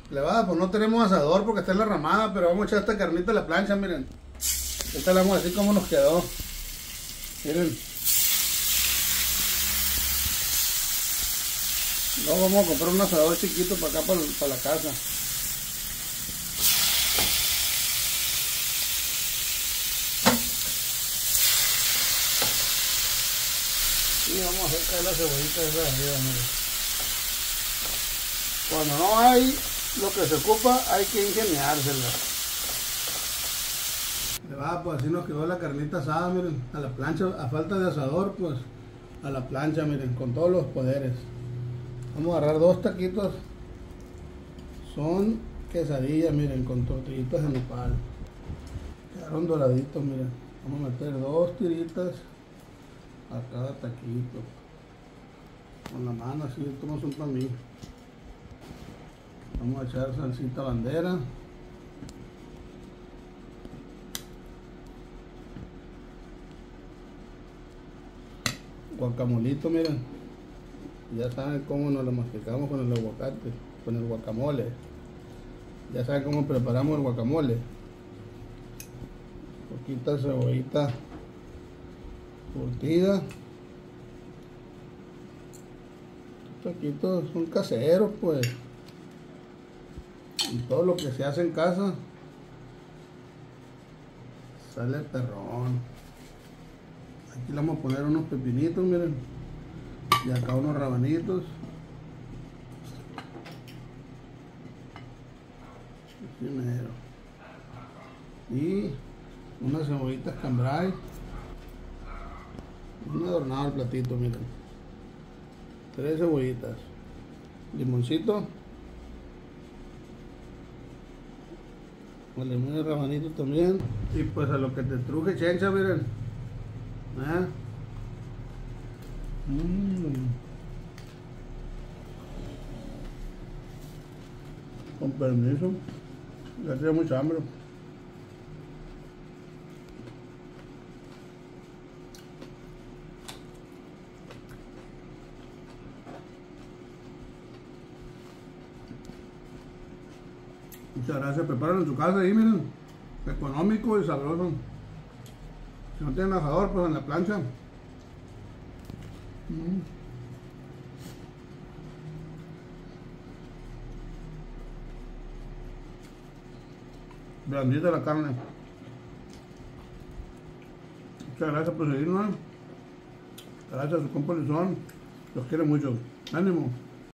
Plebada, pues no tenemos asador porque está en la ramada, pero vamos a echar esta carnita a la plancha, miren. Esta la vamos a decir cómo nos quedó. Miren. Luego vamos a comprar un asador chiquito para acá, para la casa. Y vamos a hacer caer la cebollita esa de arriba, miren. Cuando no hay lo que se ocupa, hay que ingeniársela. Pues así nos quedó la carnita asada, miren, a la plancha, a falta de asador, pues a la plancha, miren, con todos los poderes. Vamos a agarrar 2 taquitos, son quesadillas, miren, con tortillitas de nopal. Quedaron doraditos, miren. Vamos a meter 2 tiritas a cada taquito. Con la mano así, tomas un para mí. Vamos a echar salsita bandera. Guacamolito, miren. Ya saben cómo nos lo masticamos con el aguacate, con el guacamole. Ya saben cómo preparamos el guacamole. Poquita cebollita curtida. Estos taquitos son caseros, pues. Y todo lo que se hace en casa sale perrón. Aquí le vamos a poner unos pepinitos, miren. Y acá unos rabanitos. Primero. Y unas cebollitas cambray. Un adornado el platito, miren. 3 cebollitas. Limoncito. El limón y rabanito también. Y pues a lo que te truje chencha, miren. Con permiso. Ya tenía mucha hambre. Muchas gracias. Preparen en su casa ahí, miren. Económico y sabroso. Si no tienen asador, pues en la plancha. Blandita la carne. Muchas gracias por seguirnos. Gracias a su compa Lizón. Los quiere mucho. Ánimo.